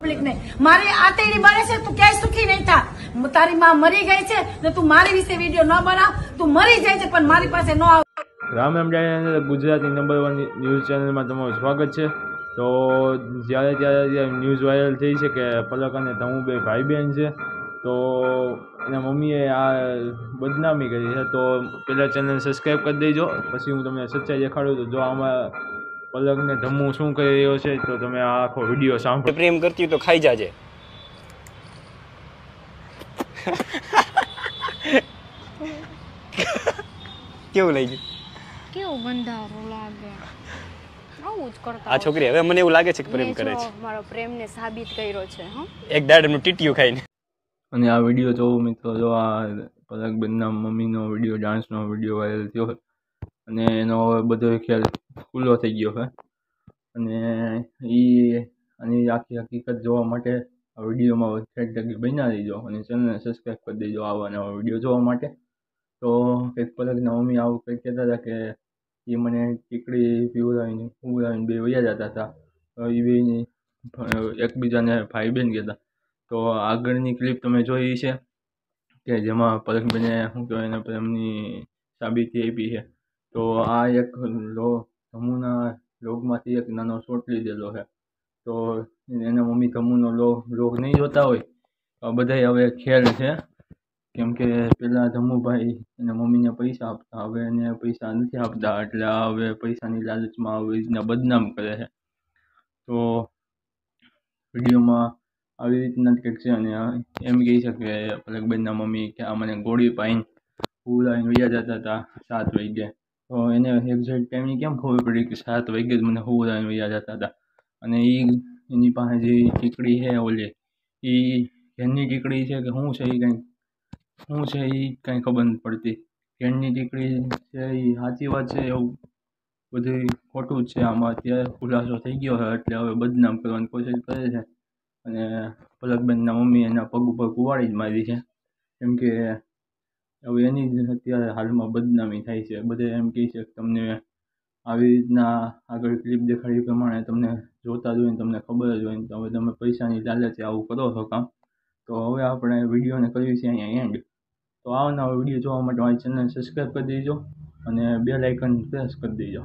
ને મારી આતેડી બળે છે, તું ક્યાંય સુખી નહીં થા. તારી માં મરી ગઈ છે ને તું મારી વિશે વિડીયો ન બનાવ. તું મરી જાય છે પણ મારી પાસે ન આવ. રામ રામ ડાયરા ગુજરાતી નંબર 1 ન્યૂઝ ચેનલમાં તમારું સ્વાગત છે. તો જ્યારે ન્યૂઝ વાયરલ થઈ છે કે પલક અને ધમુ બે ભાઈ બહેન છે, તો એના મમ્મીએ આ બદનામી કરી છે. તો પહેલાં ચેનલ સબસ્ક્રાઈબ કરી દેજો, પછી હું તમને સચ્ચાઈ દેખાડું. તો જો આમાં પલક ને ધમુ શું કરી રહ્યો છે તો તમે આ આખો વિડીયો સાંભળો. પ્રેમ કરતી તો ખાઈ જાજે. કેવું લાગ્યું? કેવું બંધારો લાગે. આવું જ કરતા આ છોકરી હવે મને એવું લાગે છે કે પ્રેમ કરે છે. મારો પ્રેમને સાબિત કર્યો છે. એક દાડનું ટીટીયું ખાઈને. અને આ વિડીયો જોવો મિત્રો, જો આ પલકબેનના મમ્મીનો વિડીયો, ડાન્સનો વિડીયો વાયરલ થયો અને એનો બધો ખ્યાલ ખુલ્લો થઈ ગયો છે. અને આની આખી હકીકત જોવા માટે આ વિડીયોમાં ઠેક ઠેક બન્યા રહીજો અને ચેનલને સબસ્ક્રાઈબ કરી દેજો આવા નવા વિડીયો જોવા માટે. તો કંઈક પલકના મમ્મી આવું કંઈક કહેતા હતા કે એ મને ટીકડી પીવડાવીને બે વયા જતા હતા. એ બે એકબીજાને ભાઈ બહેન કહેતા. તો આગળની ક્લિપ તમે જોઈ છે કે જેમાં પલકબેને શું કહેવાય એના પ્રેમની સાબિતી આપી છે. તો આ એક ધમુના લોગમાંથી એક નાનો શોટ લીધેલો છે. તો એના મમ્મી ધમુનો લોગ નહીં જોતા હોય તો બધાય હવે ખેલ છે, કેમ કે પહેલાં ધમુભાઈ એના મમ્મીને પૈસા આપતા, હવે એને પૈસા નથી આપતા, એટલે હવે પૈસાની લાલચમાં આવી રીતના બદનામ કરે છે. તો વિડીયોમાં આવી રીતના જ કંઈક છે અને એમ કહે છે કે પલકબેનના મમ્મી કે આ મને ગોળી પાઈને ઉડાવીને વયા જતા હતા 7 વાગ્યે. તો એને એક્ઝેક્ટ ટાઈમની કેમ ખબર પડી કે 7 વાગ્યે જ મને ઉડાવીને વયા જતા હતા? અને એની પાસે જે ટીકડી છે ઓલી, એ ઘેરની ટીકડી છે કે શું છે એ કાંઈ ખબર નથી પડતી. ઘેરની ટીકડી છે એ સાચી વાત છે એવું બધું ખોટું જ છે. આમાં અત્યારે ખુલાસો થઈ ગયો છે એટલે હવે બદનામ કરવાની કોશિશ કરે છે. અને પલકબેનના મમ્મી એના પગ ઉપર કુવાડી જ મારી છે, કેમ કે હવે એની જ અત્યારે હાલમાં બદનામી થાય છે. બધે એમ કહે છે કે તમને આવી રીતના આગળ ક્લિપ દેખાડી પ્રમાણે તમને જોતા જ હોય ને તમને ખબર જ હોય ને હવે તમે પૈસાની લાલચે આવું કરો છો કામ. તો હવે આપણે વિડીયોને કર્યું છે અહીંયા એન્ડ. તો આવનારો વિડીયો જોવા માટે મારી ચેનલ સબસ્ક્રાઈબ કરી દેજો અને બેલ આઇકન પ્રેસ કરી દેજો.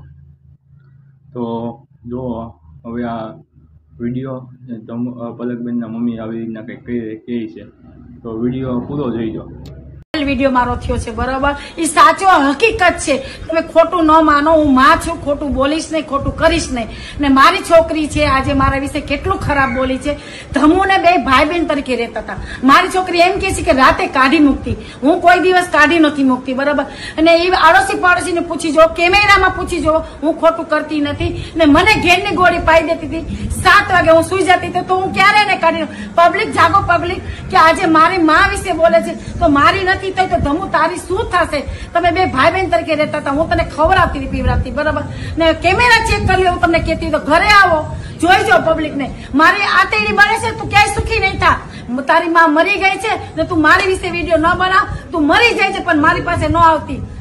તો જો હવે આ વિડીયો પલકબેનના મમ્મી આવી રીતના કંઈક કહે છે તો વિડીયો પૂરો જોઈજો. વિડીયો મારો થયો છે બરાબર, એ સાચો હકીકત છે. તમે ખોટું ન માનો. હું માં છું, ખોટું બોલીશ નહીં, ખોટું કરીશ નહીં. ને મારી છોકરી છે આજે મારા વિશે કેટલું ખરાબ બોલી છે. ધમુને બે ભાઈ બહેન તરીકે રહેતા હતા. મારી છોકરી એમ કે છે કે રાતે કાઢી મૂકતી. હું કોઈ દિવસ કાઢી નથી મૂકતી બરાબર. અને એ આડોશી પાડોશીને પૂછી જો, કેમેરામાં પૂછી જો, હું ખોટું કરતી નથી. ને મને ઘેરની ગોળી પાઈ દેતી હતી. 7 વાગે હું સુઈ જતી હતી તો હું ક્યારે ને કાઢી. પબ્લિક જાગો, પબ્લિક, કે આજે મારી માં વિશે બોલે છે તો મારી નથી તો ધમુ તારી શું થશે? તમે બે ભાઈ બહેન તરીકે રહેતા હતા. હું તને ખવડાવતી હતી, પીવડાવતી બરાબર. ને કેમેરા ચેક કરી લે, હું તમને કહેતી તો ઘરે આવો, જોઈ જાઓ પબ્લિક ને. મારી આતેડી બળે છે, તું ક્યાંય સુખી નહીં થા. તારી માં મરી ગઈ છે ને તું મારી વિશે વિડીયો ન બનાવ. તું મરી જાય છે પણ મારી પાસે ન આવતી.